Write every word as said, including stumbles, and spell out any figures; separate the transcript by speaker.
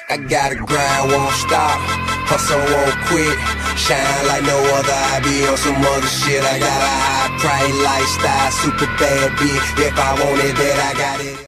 Speaker 1: I gotta grind, won't stop, hustle, won't quit. Shine like no other, I be on some other shit. I got a high price lifestyle, super bad bitch. If I want it, then I got it.